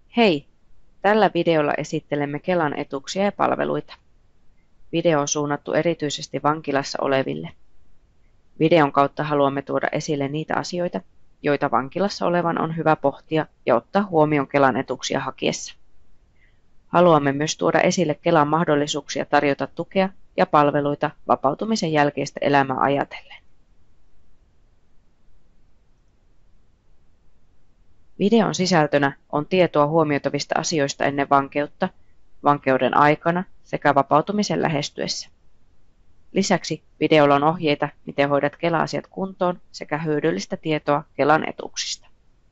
Hei! Tällä videolla esittelemme Kelan etuuksia ja palveluita. Video on suunnattu erityisesti vankilassa oleville. Videon kautta haluamme tuoda esille niitä asioita, joita vankilassa olevan on hyvä pohtia ja ottaa huomioon Kelan etuuksia hakiessa. Haluamme myös tuoda esille Kelan mahdollisuuksia tarjota tukea ja palveluita vapautumisen jälkeistä elämää ajatellen. Videon sisältönä on tietoa huomioitavista asioista ennen vankeutta, vankeuden aikana sekä vapautumisen lähestyessä. Lisäksi videolla on ohjeita, miten hoidat Kela-asiat kuntoon sekä hyödyllistä tietoa Kelan etuuksista.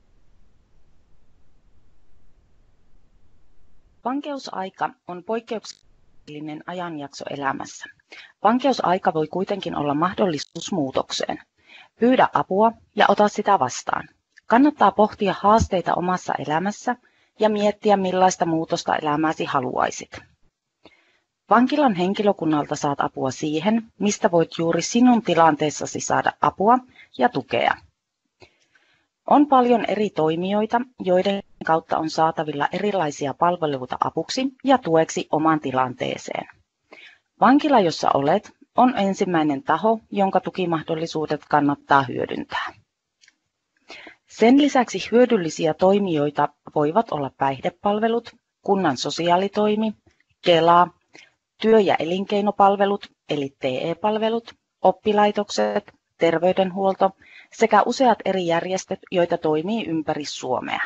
Vankeusaika on poikkeuksellinen ajanjakso elämässä. Vankeusaika voi kuitenkin olla mahdollisuus muutokseen. Pyydä apua ja ota sitä vastaan. Kannattaa pohtia haasteita omassa elämässä ja miettiä, millaista muutosta elämääsi haluaisit. Vankilan henkilökunnalta saat apua siihen, mistä voit juuri sinun tilanteessasi saada apua ja tukea. On paljon eri toimijoita, joiden kautta on saatavilla erilaisia palveluita apuksi ja tueksi omaan tilanteeseen. Vankila, jossa olet, on ensimmäinen taho, jonka tukimahdollisuudet kannattaa hyödyntää. Sen lisäksi hyödyllisiä toimijoita voivat olla päihdepalvelut, kunnan sosiaalitoimi, Kela, työ- ja elinkeinopalvelut eli TE-palvelut, oppilaitokset, terveydenhuolto sekä useat eri järjestöt, joita toimii ympäri Suomea.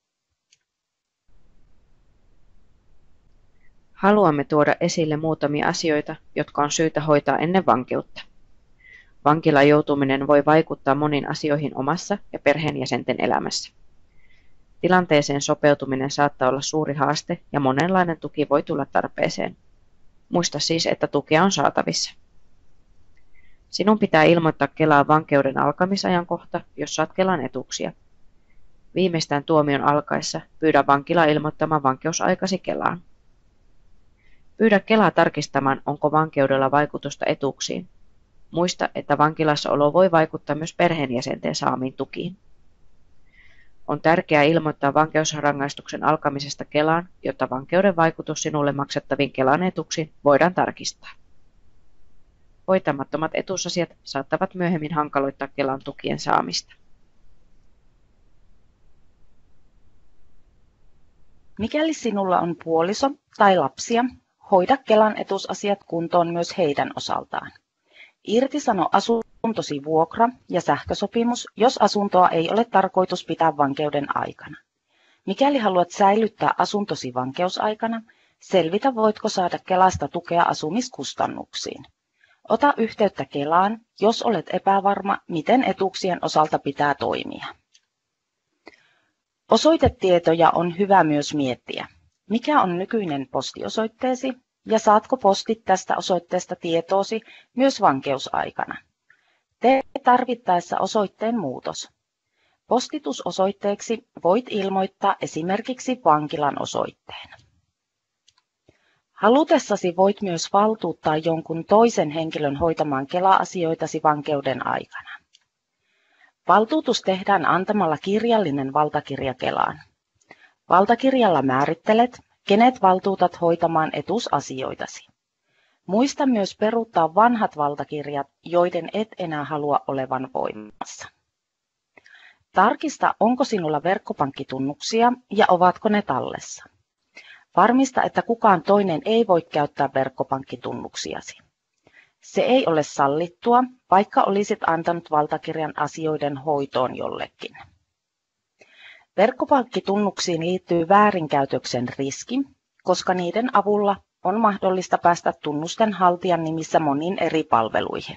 Haluamme tuoda esille muutamia asioita, jotka on syytä hoitaa ennen vankeutta. Vankilaan joutuminen voi vaikuttaa moniin asioihin omassa ja perheenjäsenten elämässä. Tilanteeseen sopeutuminen saattaa olla suuri haaste ja monenlainen tuki voi tulla tarpeeseen. Muista siis, että tukea on saatavissa. Sinun pitää ilmoittaa Kelaan vankeuden alkamisajankohta, jos saat Kelan etuuksia. Viimeistään tuomion alkaessa pyydä vankila ilmoittamaan vankeusaikasi Kelaan. Pyydä Kelaa tarkistamaan, onko vankeudella vaikutusta etuuksiin. Muista, että vankilassaolo voi vaikuttaa myös perheenjäsenten saamiin tukiin. On tärkeää ilmoittaa vankeusrangaistuksen alkamisesta Kelaan, jotta vankeuden vaikutus sinulle maksettaviin Kelan etuuksiin voidaan tarkistaa. Hoitamattomat etuusasiat saattavat myöhemmin hankaloittaa Kelan tukien saamista. Mikäli sinulla on puoliso tai lapsia, hoida Kelan etuusasiat kuntoon myös heidän osaltaan. Irtisano asuntosi vuokra- ja sähkösopimus, jos asuntoa ei ole tarkoitus pitää vankeuden aikana. Mikäli haluat säilyttää asuntosi vankeusaikana, selvitä voitko saada Kelasta tukea asumiskustannuksiin. Ota yhteyttä Kelaan, jos olet epävarma, miten etuuksien osalta pitää toimia. Osoitetietoja on hyvä myös miettiä. Mikä on nykyinen postiosoitteesi ja saatko postit tästä osoitteesta tietoosi myös vankeusaikana? Tee tarvittaessa osoitteen muutos. Postitusosoitteeksi voit ilmoittaa esimerkiksi vankilan osoitteen. Halutessasi voit myös valtuuttaa jonkun toisen henkilön hoitamaan Kela-asioitasi vankeuden aikana. Valtuutus tehdään antamalla kirjallinen valtakirja Kelaan. Valtakirjalla määrittelet, kenet valtuutat hoitamaan etuusasioitasi. Muista myös peruuttaa vanhat valtakirjat, joiden et enää halua olevan voimassa. Tarkista, onko sinulla verkkopankkitunnuksia ja ovatko ne tallessa. Varmista, että kukaan toinen ei voi käyttää verkkopankkitunnuksiasi. Se ei ole sallittua, vaikka olisit antanut valtakirjan asioiden hoitoon jollekin. Verkkopankkitunnuksiin liittyy väärinkäytöksen riski, koska niiden avulla on mahdollista päästä tunnusten haltijan nimissä moniin eri palveluihin.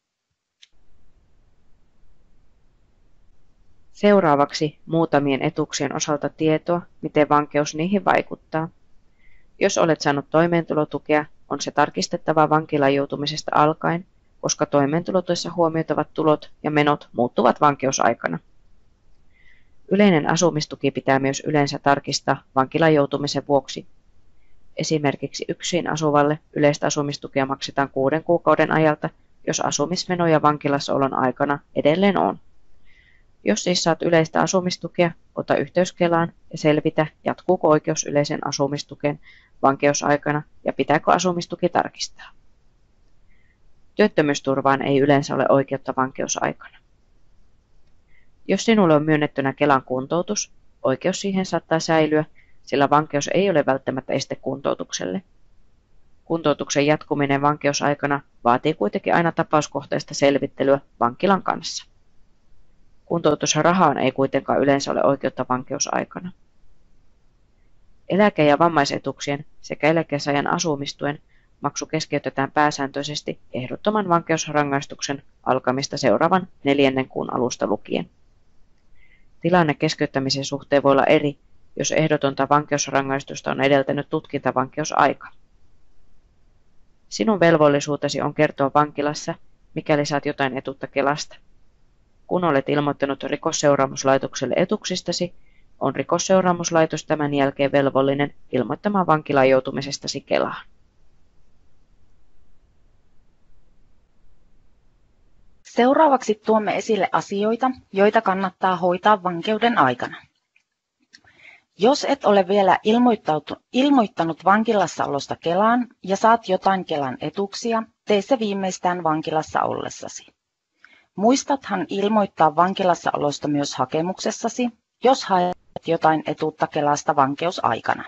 Seuraavaksi muutamien etuuksien osalta tietoa, miten vankeus niihin vaikuttaa. Jos olet saanut toimeentulotukea, on se tarkistettava vankilaan joutumisesta alkaen, koska toimeentulotuessa huomioitavat tulot ja menot muuttuvat vankeusaikana. Yleinen asumistuki pitää myös yleensä tarkistaa vankilaan joutumisen vuoksi. Esimerkiksi yksin asuvalle yleistä asumistukea maksetaan 6 kuukauden ajalta, jos asumismenoja vankilassaolon aikana edelleen on. Jos siis saat yleistä asumistukea, ota yhteys Kelaan ja selvitä, jatkuuko oikeus yleisen asumistukeen vankeusaikana ja pitääkö asumistuki tarkistaa. Työttömyysturvaan ei yleensä ole oikeutta vankeusaikana. Jos sinulle on myönnettynä Kelan kuntoutus, oikeus siihen saattaa säilyä, sillä vankeus ei ole välttämättä este kuntoutukselle. Kuntoutuksen jatkuminen vankeusaikana vaatii kuitenkin aina tapauskohtaista selvittelyä vankilan kanssa. Kuntoutusrahaan ei kuitenkaan yleensä ole oikeutta vankeusaikana. Eläke- ja vammaisetuuksien sekä eläkesajan asumistuen maksu keskeytetään pääsääntöisesti ehdottoman vankeusrangaistuksen alkamista seuraavan 4. kuun alusta lukien. Tilanne keskeyttämisen suhteen voi olla eri, jos ehdotonta vankeusrangaistusta on edeltänyt tutkintavankeusaika. Sinun velvollisuutesi on kertoa vankilassa, mikäli saat jotain etuutta Kelasta. Kun olet ilmoittanut Rikosseuraamuslaitokselle etuuksistasi, on Rikosseuraamuslaitos tämän jälkeen velvollinen ilmoittamaan vankilaan joutumisestasi Kelaan. Seuraavaksi tuomme esille asioita, joita kannattaa hoitaa vankeuden aikana. Jos et ole vielä ilmoittanut vankilassaolosta Kelaan ja saat jotain Kelan etuuksia, tee se viimeistään vankilassa ollessasi. Muistathan ilmoittaa vankilassaolosta myös hakemuksessasi, jos haet jotain etuutta Kelasta vankeusaikana.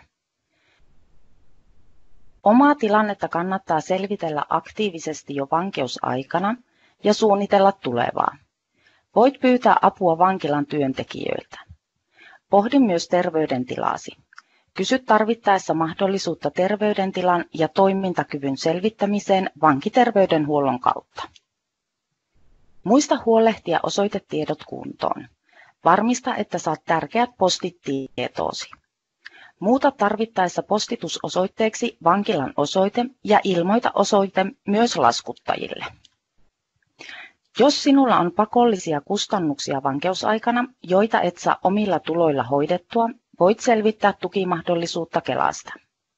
Omaa tilannetta kannattaa selvitellä aktiivisesti jo vankeusaikana ja suunnitella tulevaa. Voit pyytää apua vankilan työntekijöiltä. Pohdi myös terveydentilaasi. Kysy tarvittaessa mahdollisuutta terveydentilan ja toimintakyvyn selvittämiseen vankiterveydenhuollon kautta. Muista huolehtia osoitetiedot kuntoon. Varmista, että saat tärkeät postit tietoosi. Muuta tarvittaessa postitusosoitteeksi vankilan osoite ja ilmoita osoite myös laskuttajille. Jos sinulla on pakollisia kustannuksia vankeusaikana, joita et saa omilla tuloilla hoidettua, voit selvittää tukimahdollisuutta Kelasta.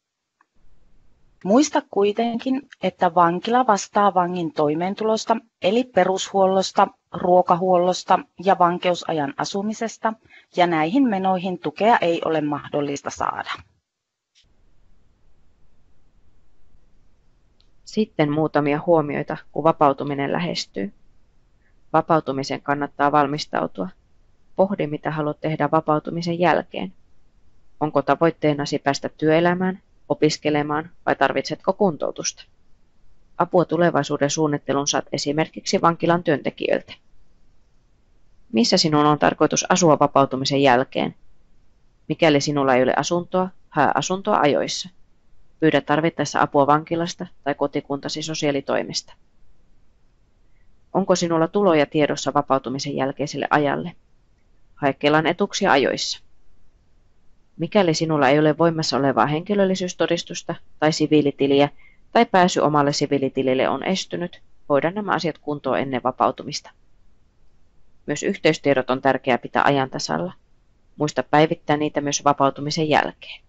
Muista kuitenkin, että vankila vastaa vangin toimeentulosta eli perushuollosta, ruokahuollosta ja vankeusajan asumisesta, ja näihin menoihin tukea ei ole mahdollista saada. Sitten muutamia huomioita, kun vapautuminen lähestyy. Vapautumisen kannattaa valmistautua. Pohdi, mitä haluat tehdä vapautumisen jälkeen. Onko tavoitteenasi päästä työelämään, opiskelemaan vai tarvitsetko kuntoutusta? Apua tulevaisuuden suunnitteluun saat esimerkiksi vankilan työntekijöiltä. Missä sinun on tarkoitus asua vapautumisen jälkeen? Mikäli sinulla ei ole asuntoa, hae asuntoa ajoissa. Pyydä tarvittaessa apua vankilasta tai kotikuntasi sosiaalitoimesta. Onko sinulla tuloja tiedossa vapautumisen jälkeiselle ajalle? Hae Kelan etuuksia ajoissa. Mikäli sinulla ei ole voimassa olevaa henkilöllisyystodistusta tai siviilitiliä tai pääsy omalle siviilitilille on estynyt, hoida nämä asiat kuntoon ennen vapautumista. Myös yhteystiedot on tärkeää pitää ajan tasalla. Muista päivittää niitä myös vapautumisen jälkeen.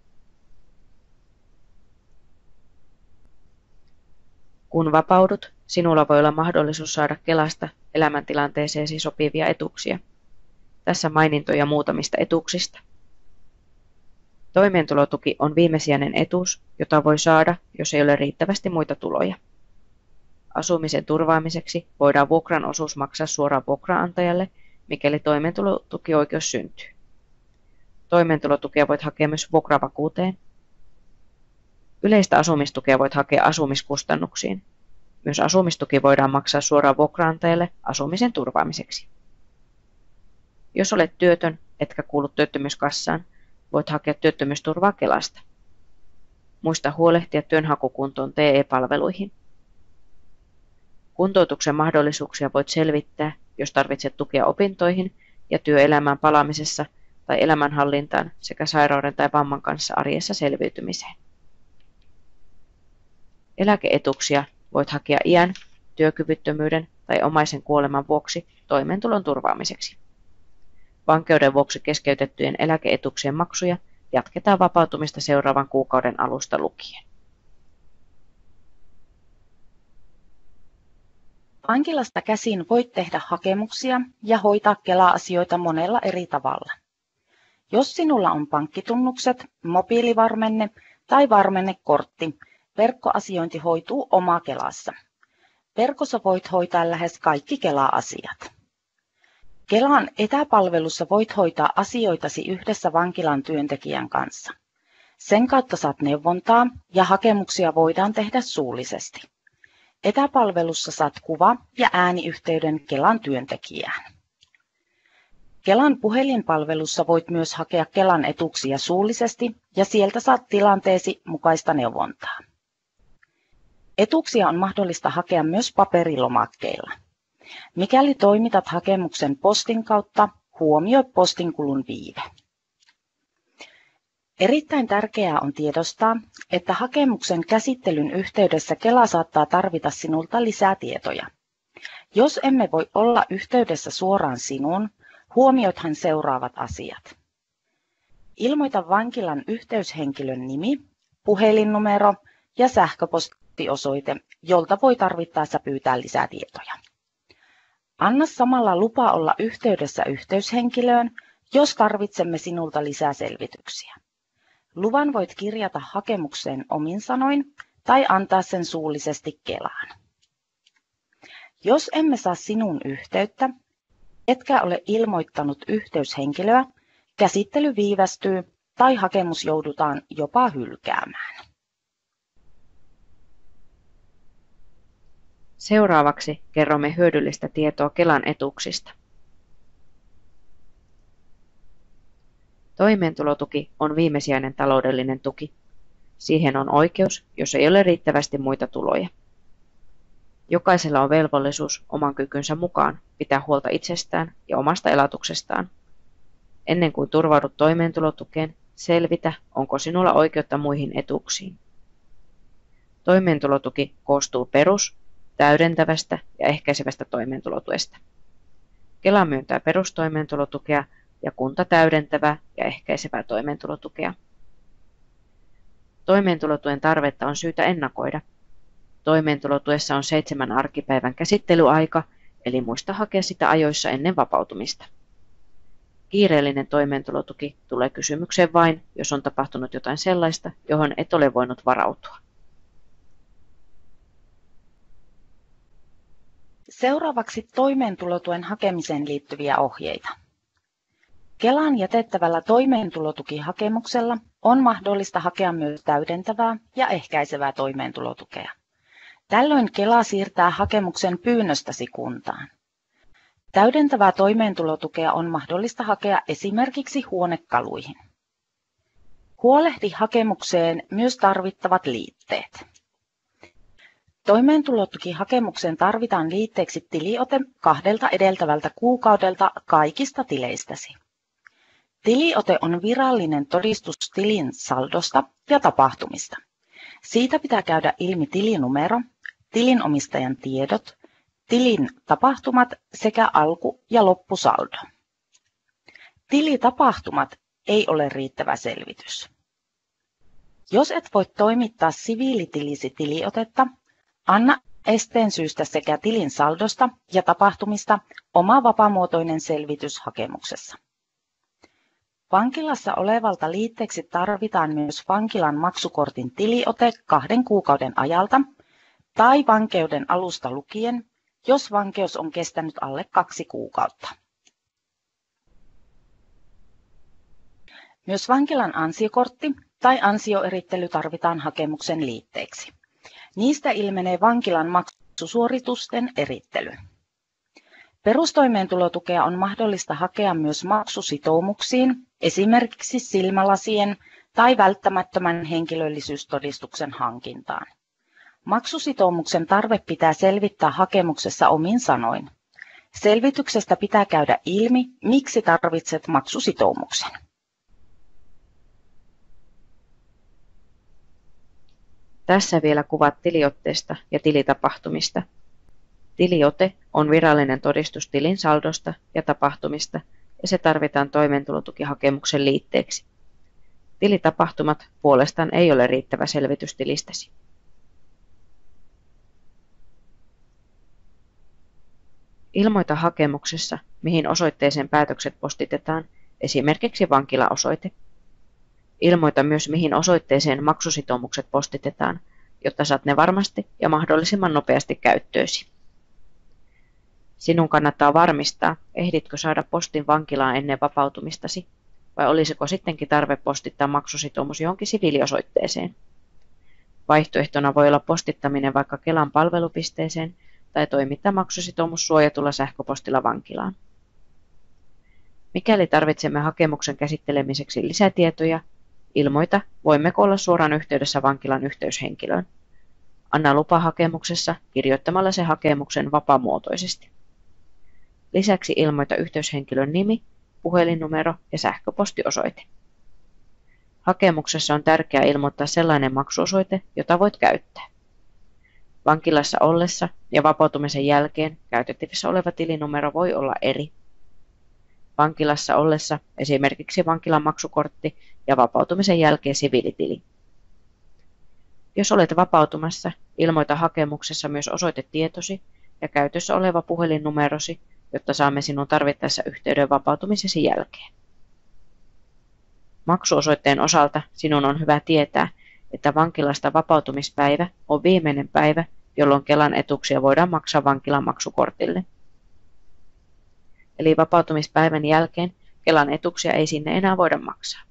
Kun vapaudut, sinulla voi olla mahdollisuus saada Kelasta elämäntilanteeseesi sopivia etuuksia. Tässä mainintoja muutamista etuuksista. Toimeentulotuki on viimesijainen etuus, jota voi saada, jos ei ole riittävästi muita tuloja. Asumisen turvaamiseksi voidaan vuokran osuus maksaa suoraan vuokraantajalle, mikäli toimeentulotukioikeus syntyy. Toimeentulotukea voit hakea myös vuokravakuuteen. Yleistä asumistukea voit hakea asumiskustannuksiin. Myös asumistuki voidaan maksaa suoraan vuokraantajalle asumisen turvaamiseksi. Jos olet työtön, etkä kuulu työttömyyskassaan, voit hakea työttömyysturvaa Kelasta. Muista huolehtia työnhakukuntoon TE-palveluihin. Kuntoutuksen mahdollisuuksia voit selvittää, jos tarvitset tukea opintoihin ja työelämään palaamisessa tai elämänhallintaan sekä sairauden tai vamman kanssa arjessa selviytymiseen. Eläkeetuuksia voit hakea iän, työkyvyttömyyden tai omaisen kuoleman vuoksi toimeentulon turvaamiseksi. Vankeuden vuoksi keskeytettyjen eläkeetuuksien maksuja jatketaan vapautumista seuraavan kuukauden alusta lukien. Vankilasta käsin voit tehdä hakemuksia ja hoitaa Kela-asioita monella eri tavalla. Jos sinulla on pankkitunnukset, mobiilivarmenne tai varmennekortti, verkkoasiointi hoituu oma Kelassa. Verkossa voit hoitaa lähes kaikki Kela-asiat. Kelan etäpalvelussa voit hoitaa asioitasi yhdessä vankilan työntekijän kanssa. Sen kautta saat neuvontaa ja hakemuksia voidaan tehdä suullisesti. Etäpalvelussa saat kuva- ja ääniyhteyden Kelan työntekijään. Kelan puhelinpalvelussa voit myös hakea Kelan etuuksia suullisesti ja sieltä saat tilanteesi mukaista neuvontaa. Etuuksia on mahdollista hakea myös paperilomakkeilla. Mikäli toimitat hakemuksen postin kautta, huomioi postinkulun viive. Erittäin tärkeää on tiedostaa, että hakemuksen käsittelyn yhteydessä Kela saattaa tarvita sinulta lisää tietoja. Jos emme voi olla yhteydessä suoraan sinuun, huomioithan seuraavat asiat. Ilmoita vankilan yhteyshenkilön nimi, puhelinnumero ja sähköpostiosoite, jolta voi tarvittaessa pyytää lisää tietoja. Anna samalla lupa olla yhteydessä yhteyshenkilöön, jos tarvitsemme sinulta lisää selvityksiä. Luvan voit kirjata hakemukseen omin sanoin tai antaa sen suullisesti Kelaan. Jos emme saa sinuun yhteyttä, etkä ole ilmoittanut yhteyshenkilöä, käsittely viivästyy tai hakemus joudutaan jopa hylkäämään. Seuraavaksi kerromme hyödyllistä tietoa Kelan etuuksista. Toimeentulotuki on viimesijainen taloudellinen tuki. Siihen on oikeus, jos ei ole riittävästi muita tuloja. Jokaisella on velvollisuus oman kykynsä mukaan pitää huolta itsestään ja omasta elatuksestaan. Ennen kuin turvaudut toimeentulotukeen, selvitä, onko sinulla oikeutta muihin etuuksiin. Toimeentulotuki koostuu perus-, täydentävästä ja ehkäisevästä toimeentulotuesta. Kela myöntää perustoimeentulotukea ja kunta täydentävää ja ehkäisevää toimeentulotukea. Toimeentulotuen tarvetta on syytä ennakoida. Toimeentulotuessa on 7 arkipäivän käsittelyaika, eli muista hakea sitä ajoissa ennen vapautumista. Kiireellinen toimeentulotuki tulee kysymykseen vain, jos on tapahtunut jotain sellaista, johon et ole voinut varautua. Seuraavaksi toimeentulotuen hakemiseen liittyviä ohjeita. Kelaan jätettävällä toimeentulotukihakemuksella on mahdollista hakea myös täydentävää ja ehkäisevää toimeentulotukea. Tällöin Kela siirtää hakemuksen pyynnöstäsi kuntaan. Täydentävää toimeentulotukea on mahdollista hakea esimerkiksi huonekaluihin. Huolehdi hakemukseen myös tarvittavat liitteet. Toimeentulotukihakemukseen tarvitaan liitteeksi tiliote 2 edeltävältä kuukaudelta kaikista tileistäsi. Tiliote on virallinen todistus tilin saldosta ja tapahtumista. Siitä pitää käydä ilmi tilinumero, tilinomistajan tiedot, tilin tapahtumat sekä alku- ja loppusaldo. Tilitapahtumat ei ole riittävä selvitys. Jos et voi toimittaa siviilitilisi tiliotetta, anna esteen syystä sekä tilin saldosta ja tapahtumista oma vapaamuotoinen selvitys hakemuksessa. Vankilassa olevalta liitteeksi tarvitaan myös vankilan maksukortin tiliote 2 kuukauden ajalta tai vankeuden alusta lukien, jos vankeus on kestänyt alle 2 kuukautta. Myös vankilan ansiokortti tai ansioerittely tarvitaan hakemuksen liitteeksi. Niistä ilmenee vankilan maksusuoritusten erittely. Perustoimeentulotukea on mahdollista hakea myös maksusitoumuksiin, esimerkiksi silmälasien tai välttämättömän henkilöllisyystodistuksen hankintaan. Maksusitoumuksen tarve pitää selvittää hakemuksessa omin sanoin. Selvityksestä pitää käydä ilmi, miksi tarvitset maksusitoumuksen. Tässä vielä kuvat tiliotteesta ja tilitapahtumista. Tiliote on virallinen todistus tilin saldosta ja tapahtumista, ja se tarvitaan toimeentulotukihakemuksen liitteeksi. Tilitapahtumat puolestaan ei ole riittävä selvitys tilistäsi. Ilmoita hakemuksessa, mihin osoitteeseen päätökset postitetaan, esimerkiksi vankilaosoite. Ilmoita myös, mihin osoitteeseen maksusitoumukset postitetaan, jotta saat ne varmasti ja mahdollisimman nopeasti käyttöösi. Sinun kannattaa varmistaa, ehditkö saada postin vankilaan ennen vapautumistasi, vai olisiko sittenkin tarve postittaa maksusitoumus johonkin siviiliosoitteeseen. Vaihtoehtona voi olla postittaminen vaikka Kelan palvelupisteeseen tai toimittaa maksusitoumus suojatulla sähköpostilla vankilaan. Mikäli tarvitsemme hakemuksen käsittelemiseksi lisätietoja, ilmoita, voimmeko olla suoraan yhteydessä vankilan yhteyshenkilöön. Anna lupa hakemuksessa kirjoittamalla se hakemuksen vapaamuotoisesti. Lisäksi ilmoita yhteyshenkilön nimi, puhelinnumero ja sähköpostiosoite. Hakemuksessa on tärkeää ilmoittaa sellainen maksuosoite, jota voit käyttää. Vankilassa ollessa ja vapautumisen jälkeen käytettävissä oleva tilinumero voi olla eri. Vankilassa ollessa esimerkiksi vankilan maksukortti ja vapautumisen jälkeen siviilitili. Jos olet vapautumassa, ilmoita hakemuksessa myös osoitetietosi ja käytössä oleva puhelinnumerosi, jotta saamme sinun tarvittaessa yhteyden vapautumisesi jälkeen. Maksuosoitteen osalta sinun on hyvä tietää, että vankilasta vapautumispäivä on viimeinen päivä, jolloin Kelan etuuksia voidaan maksaa vankilan maksukortille. Eli vapautumispäivän jälkeen Kelan etuuksia ei sinne enää voida maksaa.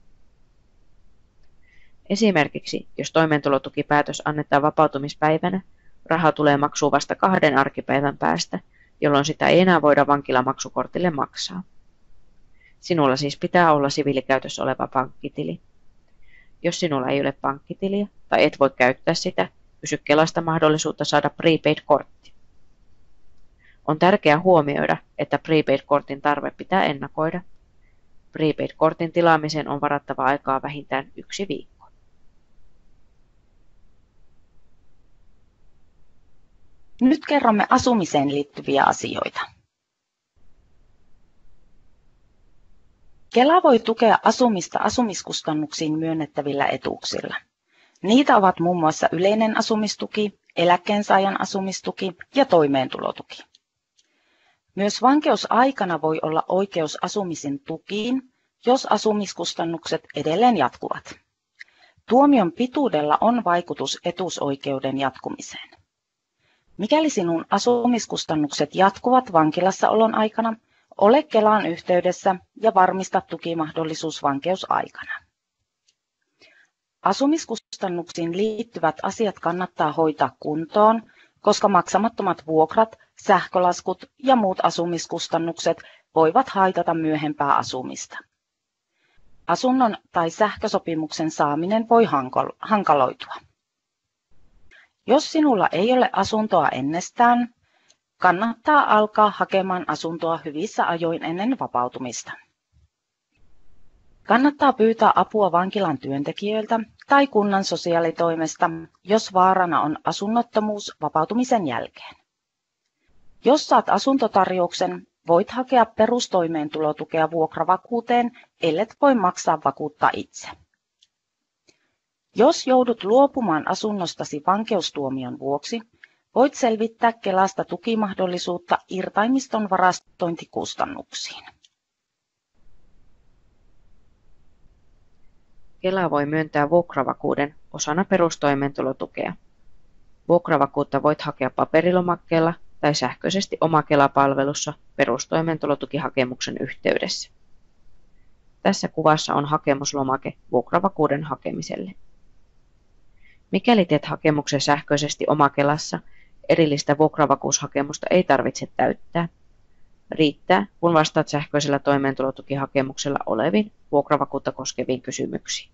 Esimerkiksi, jos toimeentulotukipäätös annetaan vapautumispäivänä, raha tulee maksuun vasta 2 arkipäivän päästä, jolloin sitä ei enää voida vankilan maksukortille maksaa. Sinulla siis pitää olla siviilikäytössä oleva pankkitili. Jos sinulla ei ole pankkitiliä tai et voi käyttää sitä, kysy Kelasta mahdollisuutta saada prepaid-kortti. On tärkeää huomioida, että prepaid-kortin tarve pitää ennakoida. Prepaid-kortin tilaamiseen on varattava aikaa vähintään 1 viikko. Nyt kerromme asumiseen liittyviä asioita. Kela voi tukea asumista asumiskustannuksiin myönnettävillä etuuksilla. Niitä ovat muun muassa yleinen asumistuki, eläkkeensaajan asumistuki ja toimeentulotuki. Myös vankeusaikana voi olla oikeus asumisen tukiin, jos asumiskustannukset edelleen jatkuvat. Tuomion pituudella on vaikutus etuusoikeuden jatkumiseen. Mikäli sinun asumiskustannukset jatkuvat vankilassaolon aikana, ole Kelaan yhteydessä ja varmista tukimahdollisuus vankeusaikana. Asumiskustannuksiin liittyvät asiat kannattaa hoitaa kuntoon, koska maksamattomat vuokrat, sähkölaskut ja muut asumiskustannukset voivat haitata myöhempää asumista. Asunnon tai sähkösopimuksen saaminen voi hankaloitua. Jos sinulla ei ole asuntoa ennestään, kannattaa alkaa hakemaan asuntoa hyvissä ajoin ennen vapautumista. Kannattaa pyytää apua vankilan työntekijöiltä tai kunnan sosiaalitoimesta, jos vaarana on asunnottomuus vapautumisen jälkeen. Jos saat asuntotarjouksen, voit hakea perustoimeentulotukea vuokravakuuteen, ellet voi maksaa vakuutta itse. Jos joudut luopumaan asunnostasi vankeustuomion vuoksi, voit selvittää Kelasta tukimahdollisuutta irtaimiston varastointikustannuksiin. Kela voi myöntää vuokravakuuden osana perustoimeentulotukea. Vuokravakuutta voit hakea paperilomakkeella tai sähköisesti oma Kela-palvelussa perustoimeentulotukihakemuksen yhteydessä. Tässä kuvassa on hakemuslomake vuokravakuuden hakemiselle. Mikäli teet hakemuksen sähköisesti oma Kelassa, erillistä vuokravakuushakemusta ei tarvitse täyttää. Riittää, kun vastaat sähköisellä toimeentulotukihakemuksella oleviin vuokravakuutta koskeviin kysymyksiin.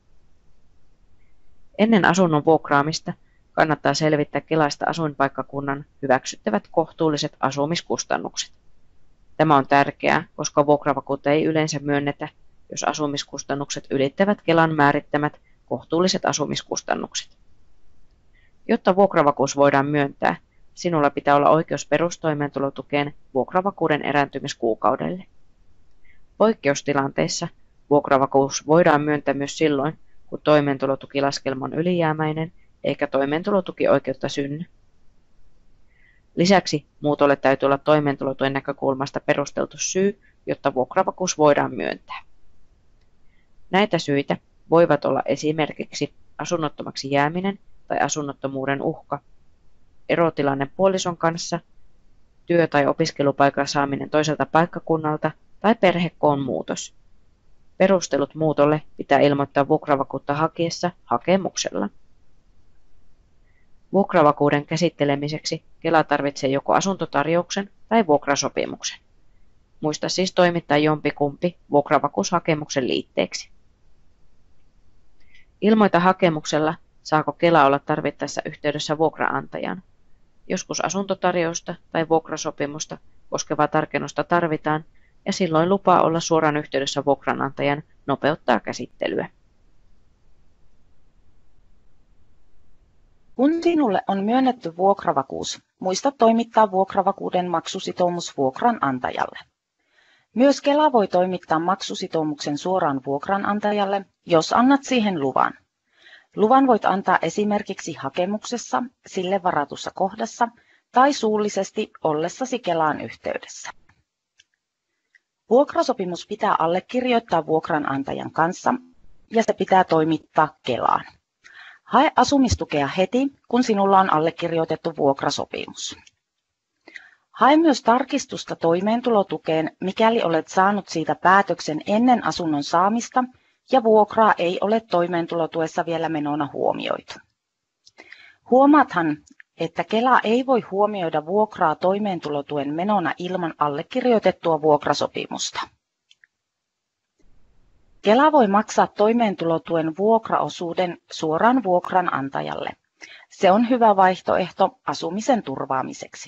Ennen asunnon vuokraamista kannattaa selvittää Kelasta asuinpaikkakunnan hyväksyttävät kohtuulliset asumiskustannukset. Tämä on tärkeää, koska vuokravakuutta ei yleensä myönnetä, jos asumiskustannukset ylittävät Kelan määrittämät kohtuulliset asumiskustannukset. Jotta vuokravakuus voidaan myöntää, sinulla pitää olla oikeus perustoimeentulotukeen vuokravakuuden erääntymiskuukaudelle. Poikkeustilanteissa vuokravakuus voidaan myöntää myös silloin, kun toimeentulotukilaskelma on ylijäämäinen eikä toimeentulotukioikeutta synny. Lisäksi muutolle täytyy olla toimeentulotuen näkökulmasta perusteltu syy, jotta vuokravakuus voidaan myöntää. Näitä syitä voivat olla esimerkiksi asunnottomaksi jääminen tai asunnottomuuden uhka, erotilanne puolison kanssa, työ- tai opiskelupaikan saaminen toiselta paikkakunnalta tai perhekoon muutos. Perustelut muutolle pitää ilmoittaa vuokravakuutta hakiessa hakemuksella. Vuokravakuuden käsittelemiseksi Kela tarvitsee joko asuntotarjouksen tai vuokrasopimuksen. Muista siis toimittaa jompikumpi vuokravakuushakemuksen liitteeksi. Ilmoita hakemuksella, saako Kela olla tarvittaessa yhteydessä vuokraantajaan. Joskus asuntotarjousta tai vuokrasopimusta koskevaa tarkennusta tarvitaan, ja silloin lupaa olla suoraan yhteydessä vuokranantajan nopeuttaa käsittelyä. Kun sinulle on myönnetty vuokravakuus, muista toimittaa vuokravakuuden maksusitoumus vuokranantajalle. Myös Kela voi toimittaa maksusitoumuksen suoraan vuokranantajalle, jos annat siihen luvan. Luvan voit antaa esimerkiksi hakemuksessa, sille varatussa kohdassa tai suullisesti ollessasi Kelaan yhteydessä. Vuokrasopimus pitää allekirjoittaa vuokranantajan kanssa ja se pitää toimittaa Kelaan. Hae asumistukea heti, kun sinulla on allekirjoitettu vuokrasopimus. Hae myös tarkistusta toimeentulotukeen, mikäli olet saanut siitä päätöksen ennen asunnon saamista ja vuokraa ei ole toimeentulotuessa vielä menona huomioitu. Huomaathan, että Kela ei voi huomioida vuokraa toimeentulotuen menona ilman allekirjoitettua vuokrasopimusta. Kela voi maksaa toimeentulotuen vuokraosuuden suoraan vuokranantajalle. Se on hyvä vaihtoehto asumisen turvaamiseksi.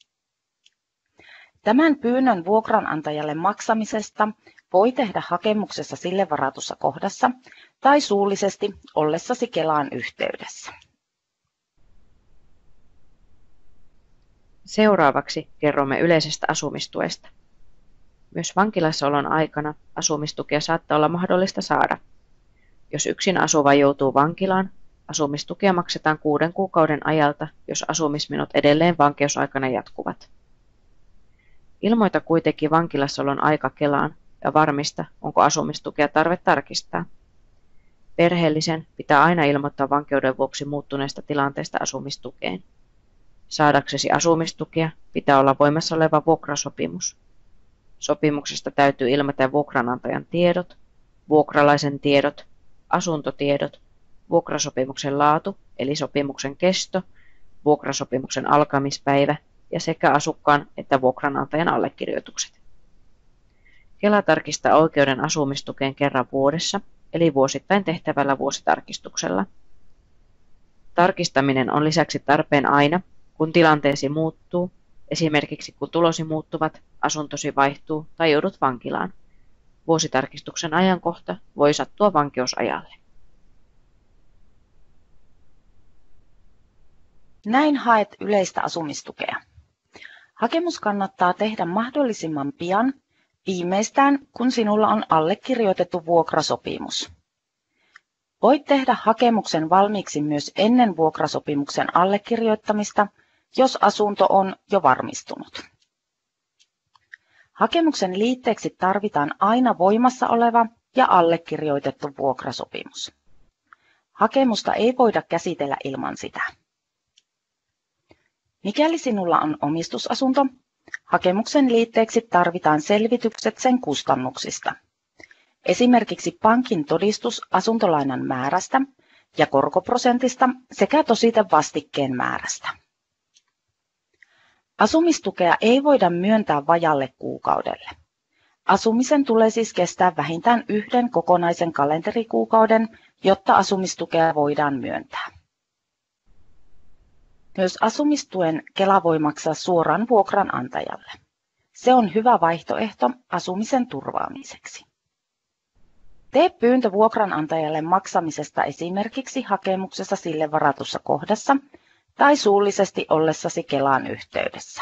Tämän pyynnön vuokranantajalle maksamisesta voi tehdä hakemuksessa sille varatussa kohdassa tai suullisesti ollessasi Kelaan yhteydessä. Seuraavaksi kerromme yleisestä asumistuesta. Myös vankilassaolon aikana asumistukea saattaa olla mahdollista saada. Jos yksin asuva joutuu vankilaan, asumistukea maksetaan 6 kuukauden ajalta, jos asumismenot edelleen vankeusaikana jatkuvat. Ilmoita kuitenkin vankilassaolon aika Kelaan ja varmista, onko asumistukea tarve tarkistaa. Perheellisen pitää aina ilmoittaa vankeuden vuoksi muuttuneesta tilanteesta asumistukeen. Saadaksesi asumistukea pitää olla voimassa oleva vuokrasopimus. Sopimuksesta täytyy ilmoittaa vuokranantajan tiedot, vuokralaisen tiedot, asuntotiedot, vuokrasopimuksen laatu eli sopimuksen kesto, vuokrasopimuksen alkamispäivä ja sekä asukkaan että vuokranantajan allekirjoitukset. Kela tarkistaa oikeuden asumistukeen kerran vuodessa eli vuosittain tehtävällä vuositarkistuksella. Tarkistaminen on lisäksi tarpeen aina, kun tilanteesi muuttuu, esimerkiksi kun tulosi muuttuvat, asuntosi vaihtuu tai joudut vankilaan. Vuositarkistuksen ajankohta voi sattua vankeusajalle. Näin haet yleistä asumistukea. Hakemus kannattaa tehdä mahdollisimman pian, viimeistään kun sinulla on allekirjoitettu vuokrasopimus. Voit tehdä hakemuksen valmiiksi myös ennen vuokrasopimuksen allekirjoittamista, jos asunto on jo varmistunut. Hakemuksen liitteeksi tarvitaan aina voimassa oleva ja allekirjoitettu vuokrasopimus. Hakemusta ei voida käsitellä ilman sitä. Mikäli sinulla on omistusasunto, hakemuksen liitteeksi tarvitaan selvitykset sen kustannuksista. Esimerkiksi pankin todistus asuntolainan määrästä ja korkoprosentista sekä tositevastikkeen määrästä. Asumistukea ei voida myöntää vajalle kuukaudelle. Asumisen tulee siis kestää vähintään 1 kokonaisen kalenterikuukauden, jotta asumistukea voidaan myöntää. Myös asumistuen Kela voi maksaa suoraan vuokranantajalle. Se on hyvä vaihtoehto asumisen turvaamiseksi. Tee pyyntö vuokranantajalle maksamisesta esimerkiksi hakemuksessa sille varatussa kohdassa tai suullisesti ollessasi Kelaan yhteydessä.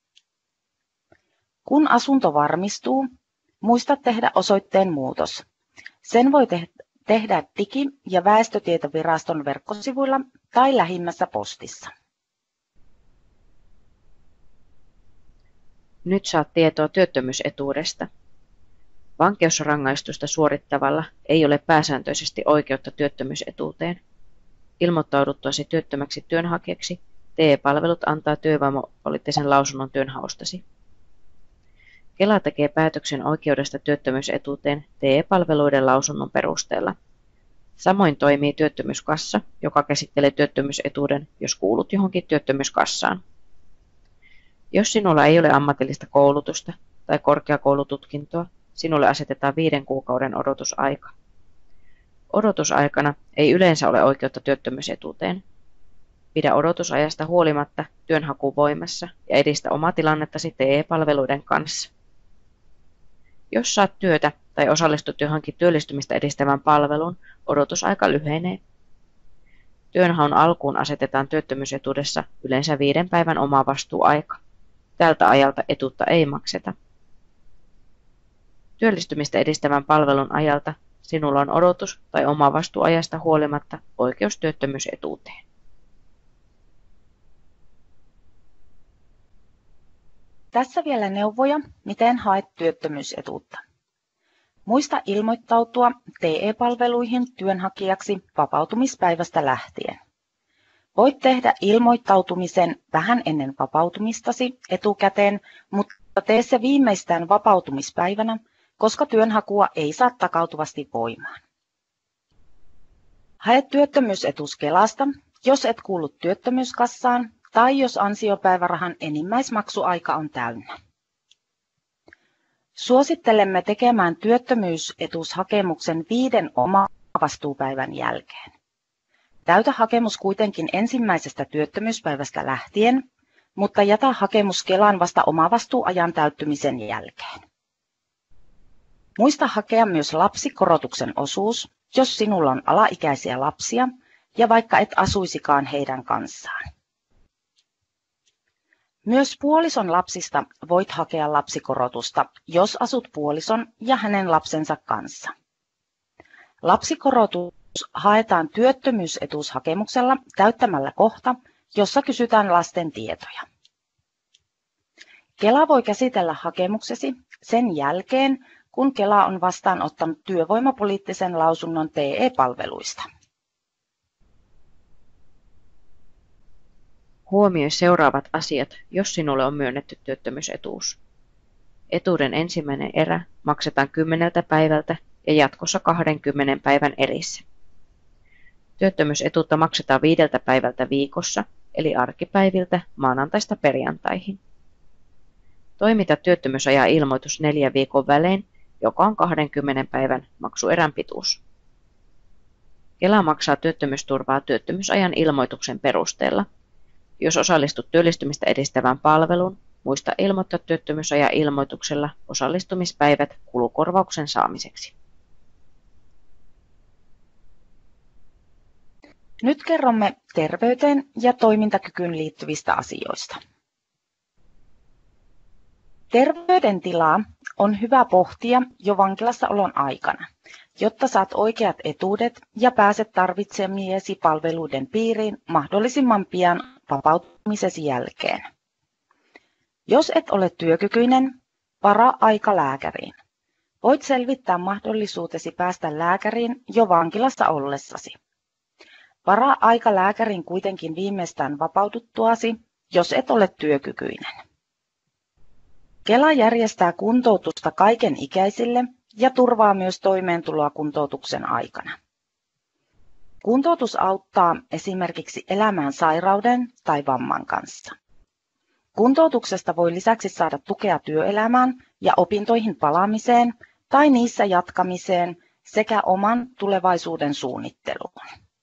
Kun asunto varmistuu, muista tehdä osoitteen muutos. Sen voi tehdä Digi- ja väestötietoviraston verkkosivuilla tai lähimmässä postissa. Nyt saat tietoa työttömyysetuudesta. Vankeusrangaistusta suorittavalla ei ole pääsääntöisesti oikeutta työttömyysetuuteen. Ilmoittauduttuasi työttömäksi työnhakijaksi TE-palvelut antaa työvoimapoliittisen lausunnon työnhaustasi. Kela tekee päätöksen oikeudesta työttömyysetuuteen TE-palveluiden lausunnon perusteella. Samoin toimii työttömyyskassa, joka käsittelee työttömyysetuuden, jos kuulut johonkin työttömyyskassaan. Jos sinulla ei ole ammatillista koulutusta tai korkeakoulututkintoa, sinulle asetetaan 5 kuukauden odotusaika. Odotusaikana ei yleensä ole oikeutta työttömyysetuuteen. Pidä odotusajasta huolimatta työnhaku voimassa ja edistä omaa tilannettasi TE-palveluiden kanssa. Jos saat työtä tai osallistut johonkin työllistymistä edistävään palveluun, odotusaika lyhenee. Työnhaun alkuun asetetaan työttömyysetuudessa yleensä 5 päivän omavastuuaika. Tältä ajalta etuutta ei makseta. Työllistymistä edistävän palvelun ajalta sinulla on odotus- tai omavastuuajasta huolimatta oikeus työttömyysetuuteen. Tässä vielä neuvoja, miten haet työttömyysetuutta. Muista ilmoittautua TE-palveluihin työnhakijaksi vapautumispäivästä lähtien. Voit tehdä ilmoittautumisen vähän ennen vapautumistasi etukäteen, mutta tee se viimeistään vapautumispäivänä, koska työnhakua ei saa takautuvasti voimaan. Hae työttömyysetuus Kelasta, jos et kuulu työttömyyskassaan tai jos ansiopäivärahan enimmäismaksuaika on täynnä. Suosittelemme tekemään työttömyysetuushakemuksen 5 omavastuupäivän jälkeen. Täytä hakemus kuitenkin ensimmäisestä työttömyyspäivästä lähtien, mutta jätä hakemus Kelaan vasta omavastuuajan täyttymisen jälkeen. Muista hakea myös lapsikorotuksen osuus, jos sinulla on alaikäisiä lapsia ja vaikka et asuisikaan heidän kanssaan. Myös puolison lapsista voit hakea lapsikorotusta, jos asut puolison ja hänen lapsensa kanssa. Lapsikorotus haetaan työttömyysetuushakemuksella täyttämällä kohta, jossa kysytään lasten tietoja. Kela voi käsitellä hakemuksesi sen jälkeen, kun Kela on vastaanottanut työvoimapoliittisen lausunnon TE-palveluista. Huomioi seuraavat asiat, jos sinulle on myönnetty työttömyysetuus. Etuuden ensimmäinen erä maksetaan 10 päivältä ja jatkossa 20 päivän erissä. Työttömyysetuutta maksetaan 5 päivältä viikossa, eli arkipäiviltä maanantaista perjantaihin. Toimita työttömyysajan ilmoitus 4 viikon välein, joka on 20 päivän maksuerän pituus. Kela maksaa työttömyysturvaa työttömyysajan ilmoituksen perusteella. Jos osallistut työllistymistä edistävään palveluun, muista ilmoittaa työttömyysajan ilmoituksella osallistumispäivät kulukorvauksen saamiseksi. Nyt kerromme terveyteen ja toimintakykyyn liittyvistä asioista. Terveydentilaa on hyvä pohtia jo vankilassaolon aikana, jotta saat oikeat etuudet ja pääset tarvitsemiesi palveluiden piiriin mahdollisimman pian vapautumisesi jälkeen. Jos et ole työkykyinen, varaa aika lääkäriin. Voit selvittää mahdollisuutesi päästä lääkäriin jo vankilassa ollessasi. Varaa aika lääkäriin kuitenkin viimeistään vapaututtuasi, jos et ole työkykyinen. Kela järjestää kuntoutusta kaiken ikäisille ja turvaa myös toimeentuloa kuntoutuksen aikana. Kuntoutus auttaa esimerkiksi elämään sairauden tai vamman kanssa. Kuntoutuksesta voi lisäksi saada tukea työelämään ja opintoihin palaamiseen tai niissä jatkamiseen sekä oman tulevaisuuden suunnitteluun.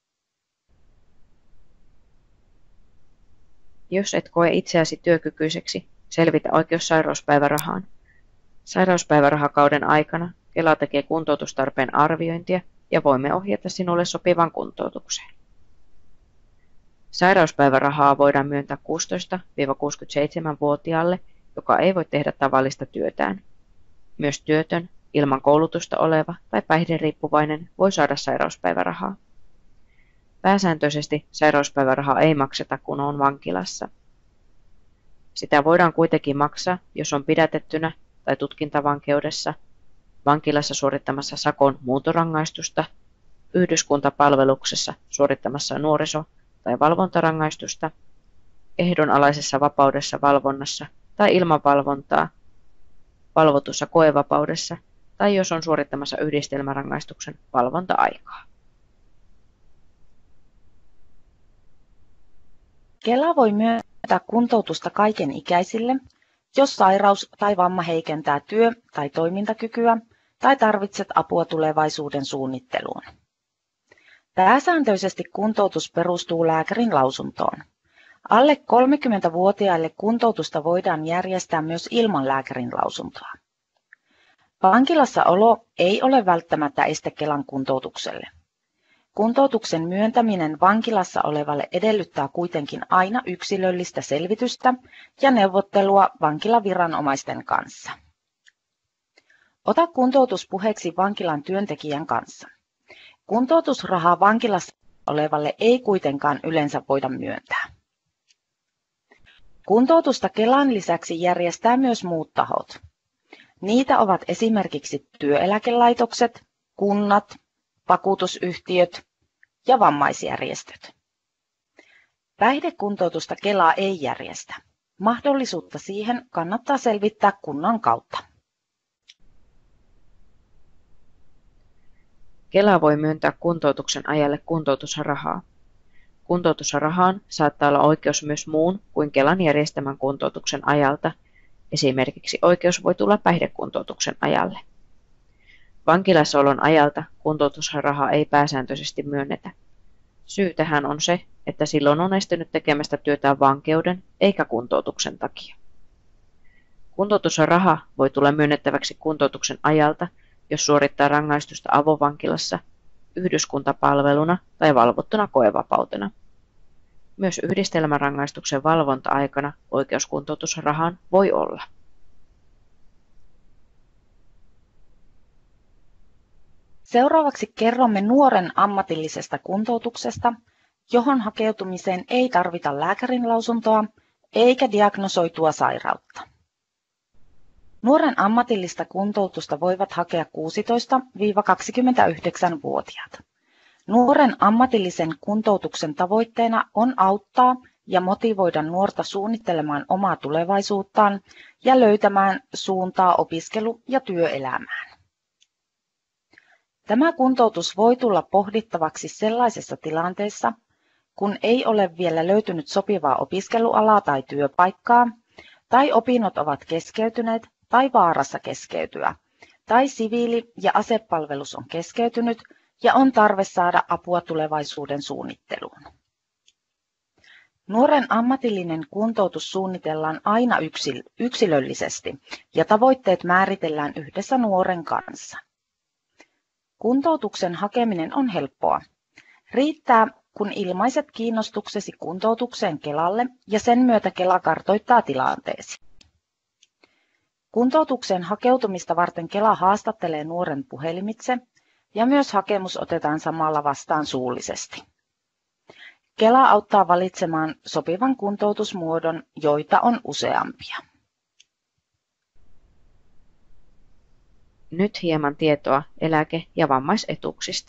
Jos et koe itseäsi työkykyiseksi, selvitä oikeus sairauspäivärahaan. Sairauspäivärahakauden aikana Kela tekee kuntoutustarpeen arviointia ja voimme ohjata sinulle sopivan kuntoutukseen. Sairauspäivärahaa voidaan myöntää 16–67-vuotiaalle, joka ei voi tehdä tavallista työtään. Myös työtön, ilman koulutusta oleva tai päihderiippuvainen voi saada sairauspäivärahaa. Pääsääntöisesti sairauspäivärahaa ei makseta, kun on vankilassa. Sitä voidaan kuitenkin maksaa, jos on pidätettynä tai tutkintavankeudessa, vankilassa suorittamassa sakon muuntorangaistusta, yhdyskuntapalveluksessa suorittamassa nuoriso- tai valvontarangaistusta, ehdonalaisessa vapaudessa valvonnassa tai ilman valvontaa, valvotussa koevapaudessa tai jos on suorittamassa yhdistelmärangaistuksen valvonta-aikaa. Kela voi myöntää kuntoutusta kaikenikäisille, jos sairaus tai vamma heikentää työ- tai toimintakykyä tai tarvitset apua tulevaisuuden suunnitteluun. Pääsääntöisesti kuntoutus perustuu lääkärin lausuntoon. Alle 30-vuotiaille kuntoutusta voidaan järjestää myös ilman lääkärin lausuntoa. Vankilassaolo ei ole välttämättä este Kelan kuntoutukselle. Kuntoutuksen myöntäminen vankilassa olevalle edellyttää kuitenkin aina yksilöllistä selvitystä ja neuvottelua vankilaviranomaisten kanssa. Ota kuntoutus puheeksi vankilan työntekijän kanssa. Kuntoutusrahaa vankilassa olevalle ei kuitenkaan yleensä voida myöntää. Kuntoutusta Kelan lisäksi järjestää myös muut tahot. Niitä ovat esimerkiksi työeläkelaitokset, kunnat, vakuutusyhtiöt ja vammaisjärjestöt. Päihdekuntoutusta Kela ei järjestä. Mahdollisuutta siihen kannattaa selvittää kunnan kautta. Kela voi myöntää kuntoutuksen ajalle kuntoutusrahaa. Kuntoutusrahaan saattaa olla oikeus myös muun kuin Kelan järjestämän kuntoutuksen ajalta. Esimerkiksi oikeus voi tulla päihdekuntoutuksen ajalle. Vankilassaolon ajalta kuntoutusrahaa ei pääsääntöisesti myönnetä. Syy tähän on se, että silloin on estynyt tekemästä työtään vankeuden eikä kuntoutuksen takia. Kuntoutusraha voi tulla myönnettäväksi kuntoutuksen ajalta, jos suorittaa rangaistusta avovankilassa, yhdyskuntapalveluna tai valvottuna koevapautena. Myös yhdistelmärangaistuksen valvonta-aikana oikeus kuntoutusrahaan voi olla. Seuraavaksi kerromme nuoren ammatillisesta kuntoutuksesta, johon hakeutumiseen ei tarvita lääkärin lausuntoa eikä diagnosoitua sairautta. Nuoren ammatillista kuntoutusta voivat hakea 16–29-vuotiaat. Nuoren ammatillisen kuntoutuksen tavoitteena on auttaa ja motivoida nuorta suunnittelemaan omaa tulevaisuuttaan ja löytämään suuntaa opiskelu- ja työelämään. Tämä kuntoutus voi tulla pohdittavaksi sellaisessa tilanteessa, kun ei ole vielä löytynyt sopivaa opiskelualaa tai työpaikkaa, tai opinnot ovat keskeytyneet tai vaarassa keskeytyä, tai siviili- ja asepalvelus on keskeytynyt ja on tarve saada apua tulevaisuuden suunnitteluun. Nuoren ammatillinen kuntoutus suunnitellaan aina yksilöllisesti ja tavoitteet määritellään yhdessä nuoren kanssa. Kuntoutuksen hakeminen on helppoa. Riittää, kun ilmaiset kiinnostuksesi kuntoutukseen Kelalle ja sen myötä Kela kartoittaa tilanteesi. Kuntoutukseen hakeutumista varten Kela haastattelee nuoren puhelimitse ja myös hakemus otetaan samalla vastaan suullisesti. Kela auttaa valitsemaan sopivan kuntoutusmuodon, joita on useampia. Nyt hieman tietoa eläke- ja vammaisetuuksista.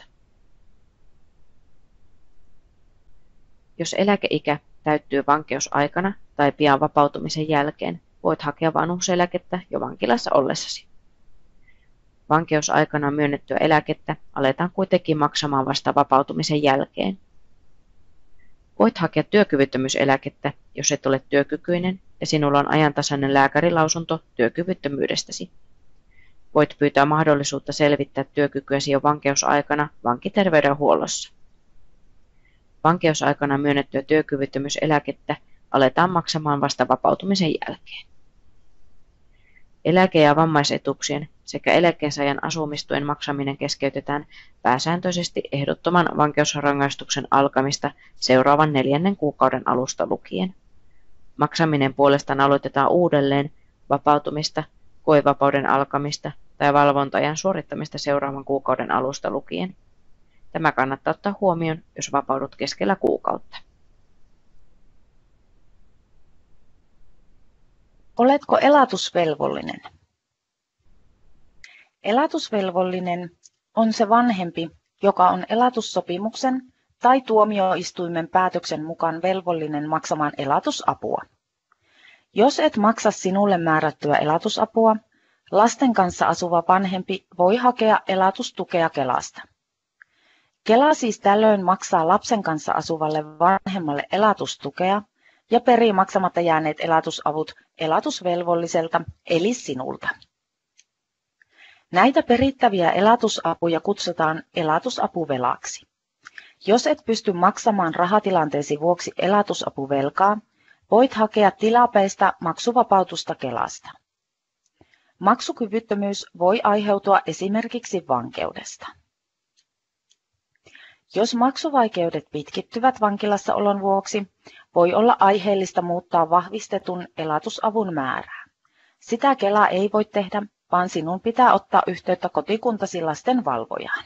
Jos eläkeikä täyttyy vankeusaikana tai pian vapautumisen jälkeen, voit hakea vanhuuseläkettä jo vankilassa ollessasi. Vankeusaikana myönnettyä eläkettä aletaan kuitenkin maksamaan vasta vapautumisen jälkeen. Voit hakea työkyvyttömyyseläkettä, jos et ole työkykyinen ja sinulla on ajantasainen lääkärilausunto työkyvyttömyydestäsi. Voit pyytää mahdollisuutta selvittää työkykyäsi jo vankeusaikana vankiterveydenhuollossa. Vankeusaikana myönnettyä työkyvyttömyyseläkettä aletaan maksamaan vasta vapautumisen jälkeen. Eläke- ja vammaisetuuksien sekä eläkkeensaajan asumistuen maksaminen keskeytetään pääsääntöisesti ehdottoman vankeusrangaistuksen alkamista seuraavan 4. kuukauden alusta lukien. Maksaminen puolestaan aloitetaan uudelleen vapautumista, koevapauden alkamista tai valvonta-ajan suorittamista seuraavan kuukauden alusta lukien. Tämä kannattaa ottaa huomioon, jos vapaudut keskellä kuukautta. Oletko elatusvelvollinen? Elatusvelvollinen on se vanhempi, joka on elatussopimuksen tai tuomioistuimen päätöksen mukaan velvollinen maksamaan elatusapua. Jos et maksa sinulle määrättyä elatusapua, lasten kanssa asuva vanhempi voi hakea elatustukea Kelasta. Kela siis tällöin maksaa lapsen kanssa asuvalle vanhemmalle elatustukea ja perii maksamatta jääneet elatusavut elatusvelvolliselta eli sinulta. Näitä perittäviä elatusapuja kutsutaan elatusapuvelaksi. Jos et pysty maksamaan rahatilanteesi vuoksi elatusapuvelkaa, voit hakea tilapäistä maksuvapautusta Kelasta. Maksukyvyttömyys voi aiheutua esimerkiksi vankeudesta. Jos maksuvaikeudet pitkittyvät vankilassaolon vuoksi, voi olla aiheellista muuttaa vahvistetun elatusavun määrää. Sitä Kela ei voi tehdä, vaan sinun pitää ottaa yhteyttä kotikuntasi lastenvalvojaan.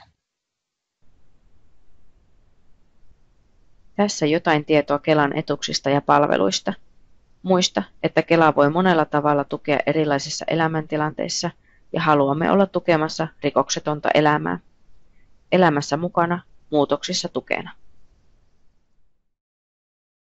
Tässä jotain tietoa Kelan etuuksista ja palveluista. Muista, että Kela voi monella tavalla tukea erilaisissa elämäntilanteissa ja haluamme olla tukemassa rikoksetonta elämää. Elämässä mukana, muutoksissa tukena.